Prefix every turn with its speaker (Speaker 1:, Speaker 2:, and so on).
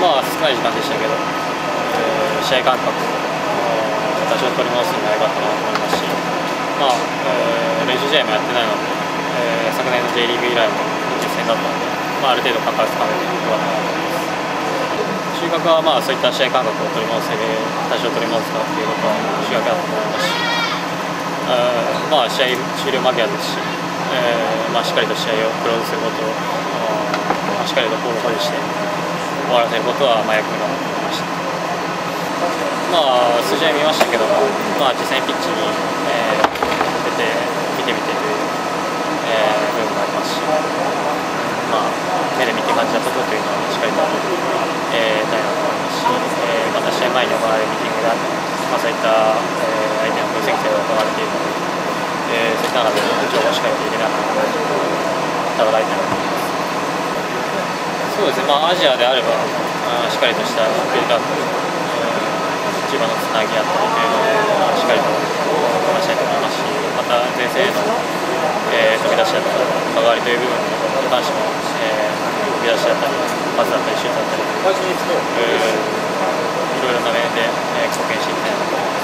Speaker 1: まあ少ない時間でしたけど、試合感覚を多少取り戻すのが良かったなと思いますし、まあ練習試合もやってないので、昨年の J リーグ以来の実戦だったので、まあ、ある程度感覚つかめて良かったなと思います。収穫はまあそういった試合感覚を取り戻せる、多少取り戻すかっていうことは収穫だと思いますし、まあ試合終了間際ですし、まあしっかりと試合をクローズすることを、しっかりとボールを保持して終わらせることは役目だと思いました。まあ数字は見ましたけども、まあ実際にピッチに、出て見てみてという、部分もありますし、まあ目で見て感じたことというのはしっかりとたいなと思いますし、また試合前に行われるミーティングであったり、まあ、そういった相手の分析が行われているので、そういった中で情報をしっかりと入れながら戦いたいなと思います。そうですね、まあ、アジアであればしっかりとしたビルドアップ、中盤のつなぎあったりというのをしっかりとこなしたいと思いますし、また前線への、飛び出しだったり関わりという部分に関しても、飛び出しだったりパスだったりシュートだったり、いろいろな面で貢献していきたいなと思います。